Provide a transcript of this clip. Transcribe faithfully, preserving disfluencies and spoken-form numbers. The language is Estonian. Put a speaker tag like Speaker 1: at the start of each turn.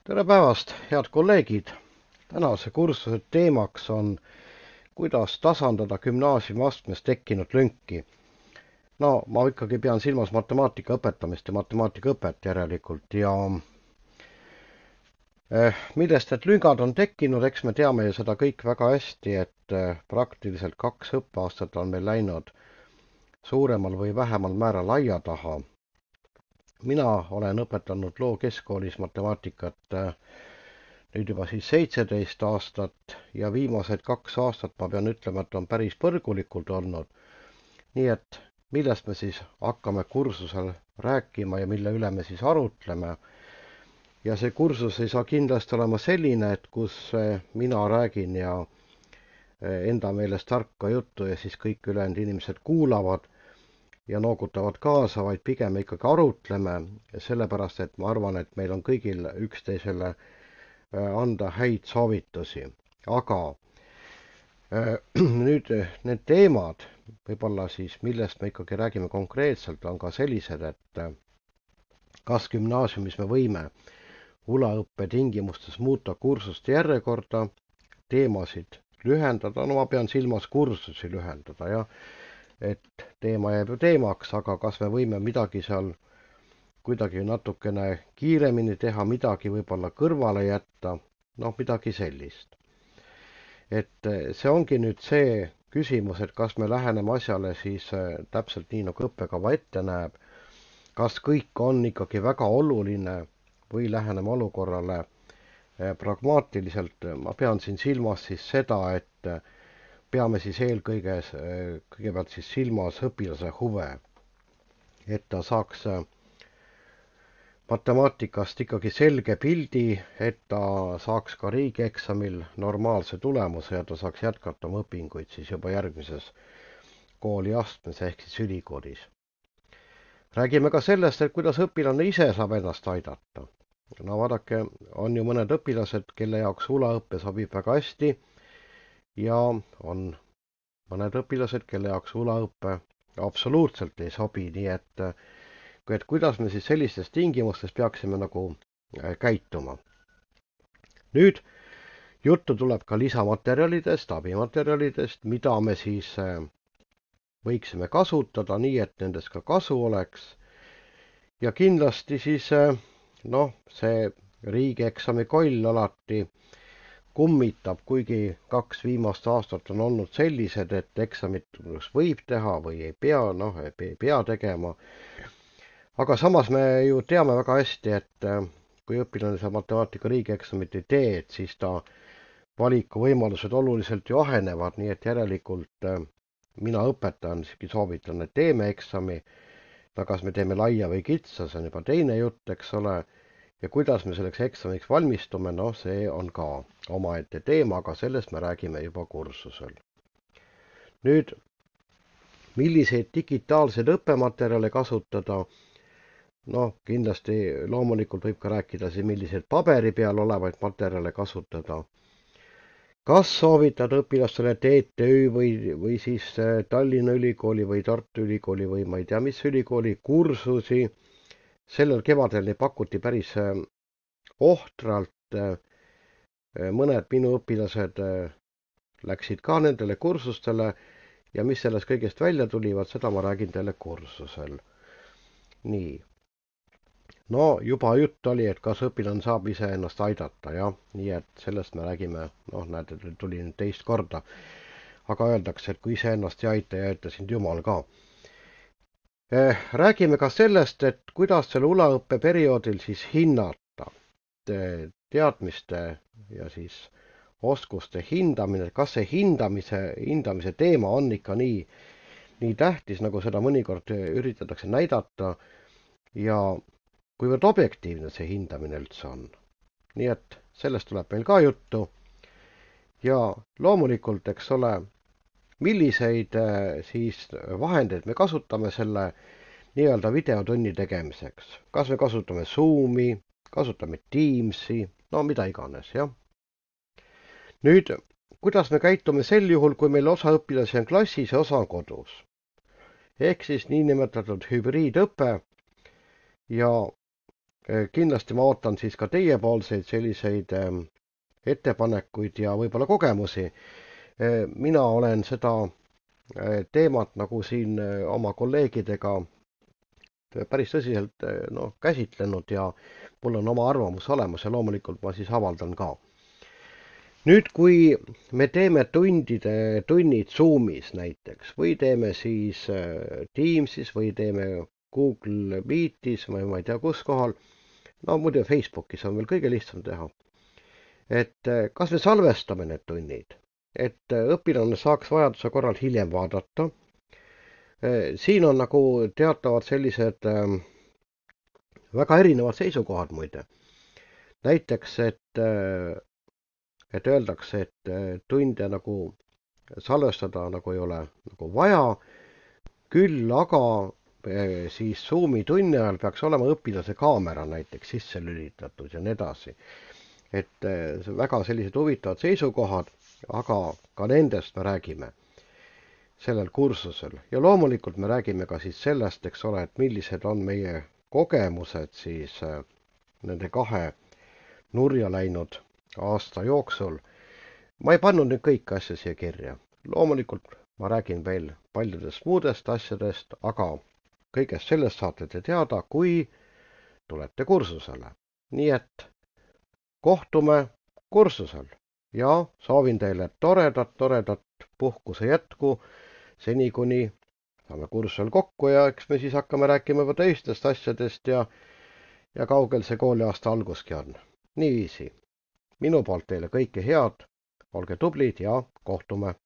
Speaker 1: Tere päevast, head kolleegid! Tänase kursuse teemaks on, kuidas tasandada gümnaasiumiastmes tekkinud lünki. No, ma ikkagi pean silmas matemaatika õpetamist ja matemaatika õpet järelikult ja eh, millest need lüngad on tekkinud, eks me teame ju seda kõik väga hästi, et eh, praktiliselt kaks õppeaastat on meil läinud suuremal või vähemal määral aia taha. Mina olen õpetanud Loo keskkoolis matemaatikat eh, nüüd juba siis seitseteist aastat ja viimased kaks aastat ma pean ütlema, et on päris põrgulikult olnud. Nii et millest me siis hakkame kursusel rääkima ja mille üle me siis arutleme. Ja see kursus ei saa kindlasti olema selline, et kus mina räägin ja enda meelest tarka juttu ja siis kõik ülejäänud inimesed kuulavad ja noogutavad kaasa, vaid pigem ikkagi arutleme, sellepärast et ma arvan, et meil on kõigil üksteisele anda häid soovitusi. Aga nüüd need teemad, võib-olla siis millest me ikkagi räägime konkreetselt, on ka sellised, et kas gümnaasiumis me võime ulaõppe tingimustes muuta kursuste järjekorda, teemasid lühendada, no ma pean silmas kursusi lühendada, jah, et teema jääb ju teemaks, aga kas me võime midagi seal kuidagi natukene kiiremini teha, midagi võib-olla kõrvale jätta, noh midagi sellist. Et see ongi nüüd see küsimus, et kas me läheneme asjale siis täpselt nii, nagu õppekava ette näeb, kas kõik on ikkagi väga oluline või läheneme olukorrale pragmaatiliselt. Ma pean siin silmas siis seda, et peame siis eelkõige kõigepealt siis silmas õpilase huve, et ta saaks matemaatikast ikkagi selge pildi, et ta saaks ka riigieksamil normaalse tulemuse ja ta saaks jätkata oma õpinguid siis juba järgmises kooliastmes ehk siis ülikoolis. Räägime ka sellest, et kuidas õpilane ise saab ennast aidata. No vaadake, on ju mõned õpilased, kelle jaoks ulaõppe sobib väga hästi ja on mõned õpilased, kelle jaoks ulaõppe absoluutselt ei sobi, nii et et kuidas me siis sellistes tingimustes peaksime nagu käituma. Nüüd juttu tuleb ka lisamaterjalidest, abimaterjalidest, mida me siis võiksime kasutada nii, et nendest ka kasu oleks. Ja kindlasti siis, noh, see riigieksami koll alati kummitab, kuigi kaks viimast aastat on olnud sellised, et eksamit võib teha või ei pea, noh, ei pea tegema. Aga samas me ju teame väga hästi, et kui õpilane seal matemaatika riigieksamit ei tee, et siis ta valikuvõimalused oluliselt ju ahenevad, nii et järelikult mina õpetan, soovitan, et teeme eksami, kas me teeme laia või kitsa, see on juba teine jutt, eks ole, ja kuidas me selleks eksamiks valmistume, noh, see on ka omaette teema, aga sellest me räägime juba kursusel. Nüüd, milliseid digitaalseid õppematerjale kasutada? Noh, kindlasti loomulikult võib ka rääkida siin, milliseid paberi peal olevaid materjale kasutada. Kas soovitad õpilastele T T Ü või, või siis Tallinna Ülikooli või Tartu Ülikooli või ma ei tea, mis ülikooli kursusi? Sellel kevadel neid pakuti päris ohtralt. Mõned minu õpilased läksid ka nendele kursustele ja mis sellest kõigest välja tulivad, seda ma räägin teile kursusel. Nii. No juba jutt oli, et kas õpilane saab ise ennast aidata, jah, nii et sellest me räägime, noh, näete, tuli nüüd teist korda. Aga öeldakse, et kui ise ennast ei aita, ei aita sind Jumal ka. Räägime ka sellest, et kuidas selle ulaõppe perioodil siis hinnata teadmiste ja siis oskuste hindamine, kas see hindamise, hindamise teema on ikka nii, nii tähtis, nagu seda mõnikord üritatakse näidata ja kuivõrd objektiivne see hindamine üldse on. Nii et sellest tuleb meil ka juttu ja loomulikult, eks ole, milliseid siis vahendeid me kasutame selle nii-öelda videotunni tegemiseks. Kas me kasutame Zoomi, kasutame Teamsi, no mida iganes, jah. Nüüd, kuidas me käitume sel juhul, kui meil osa õpilasi on klassis ja osa on kodus? Ehk siis niinimetatud hübriidõpe ja kindlasti ma ootan siis ka teiepoolseid selliseid ettepanekuid ja võib-olla kogemusi. Mina olen seda teemat nagu siin oma kolleegidega päris tõsiselt no, käsitlenud ja mul on oma arvamus olemas ja loomulikult ma siis avaldan ka. Nüüd, kui me teeme tundide, tunnid Zoomis näiteks või teeme siis Teamsis või teeme Google Meetis või ma ei tea kus kohal, no muidu Facebookis on veel kõige lihtsam teha. Et kas me salvestame need tunnid, et õpilane saaks vajaduse korral hiljem vaadata. Siin on nagu teatavad sellised väga erinevad seisukohad muide. Näiteks, et, et öeldakse, et tunde nagu salvestada nagu ei ole nagu vaja, küll aga siis Zoomi tunni ajal peaks olema õpilase kaamera näiteks sisse lülitatud ja nii edasi. Et väga sellised huvitavad seisukohad, aga ka nendest me räägime sellel kursusel. Ja loomulikult me räägime ka siis sellest, eks ole, et millised on meie kogemused siis nende kahe nurja läinud aasta jooksul. Ma ei pannud nüüd kõiki asja siia kirja. Loomulikult ma räägin veel paljudest muudest asjadest, aga kõigest sellest saate te teada, kui tulete kursusele. Nii et kohtume kursusel ja soovin teile toredat, toredat puhkuse jätku, seni kuni saame kursusel kokku ja eks me siis hakkame rääkima juba teistest asjadest ja, ja kaugel see kooliaasta alguski on. Niiviisi, minu poolt teile kõike head, olge tublid ja kohtume.